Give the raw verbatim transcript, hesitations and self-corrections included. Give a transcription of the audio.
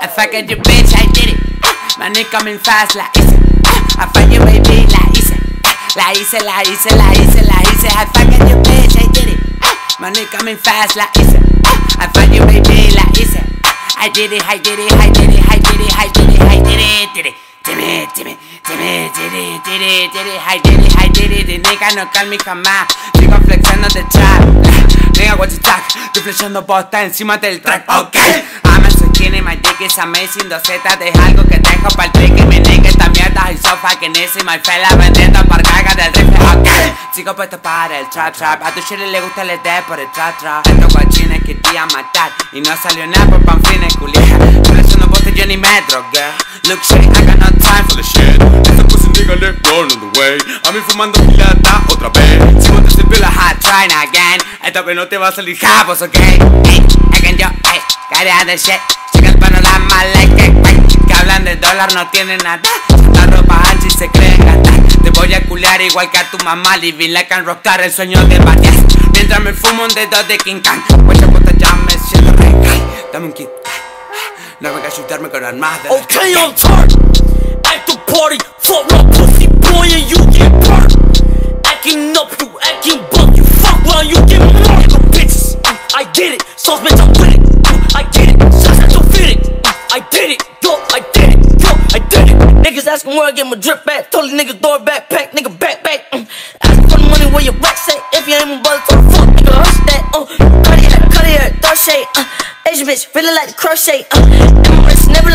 I fucked your bitch, I did it. Money coming fast, la hice. I fuck your baby, la hice. La hice, la hice, la hice, la hice. I fucked your bitch, I did it. Money coming fast, la hice. I fuck your baby, la hice. I did it, I did it, I did it, I did it, I did it, I did it, did it. Timmy, Timmy, Timmy, did it, did it, did it, I did it, I did it. The nigga no call me jamás. Sigo flexando de trap. Nigga, what's the track? Estoy flexando posta encima del track, ok. I'm a skinny, my dick is amazing. Dos zetas de algo que dejo pa'l tricky. Mi nigga esta mierda y so fucking easy. My fella vendiendo por carga del rifle, ok. Sigo puesto para el trap trap. A tu chile le gusta el E D por el trap trap. Estos guachines quería matar y no salió nada por panflines, culiá. Flexando posta yo ni me drogué. Look shit, I got no time for the shit. Esta pussy nigga let roll on the way. A mí fumando gilata otra vez. Si vos te sirvió la hot, trying again. Esto que no te va a salir japos, ok. Ey, again yo, ey, cara de shit. Checa el panorama like it, wey. Que hablan de dólar, no tienen nada. La ropa ancha y se creen gastar. Te voy a culiar igual que a tu mamá. Living like a rockstar, el sueño de varias. Mientras me fumo un dedo de King Kong. Cuesta puta ya me siento re high. Dame un kit. No venga a chutarme con armas de okay, I'm turned. At the party, fuck my pussy boy and you get burnt. Acting up, you acting buck, you fuck while you get murked. Bitches, I did it, sauce bitch, I'm with it. I did it, shots at your fitted. I did it, yo, I did it, yo, I did it. Niggas asking where I get my drip back. Told these niggas door backpack, nigga backpack. Mm. Asking for the money where your racks at. If you ain't my brother, to the fuck, nigga, hush that. Uh, cut it, cut it, throw shade. Uh, Asian bitch, feeling like the crochet. Uh, and my wrist never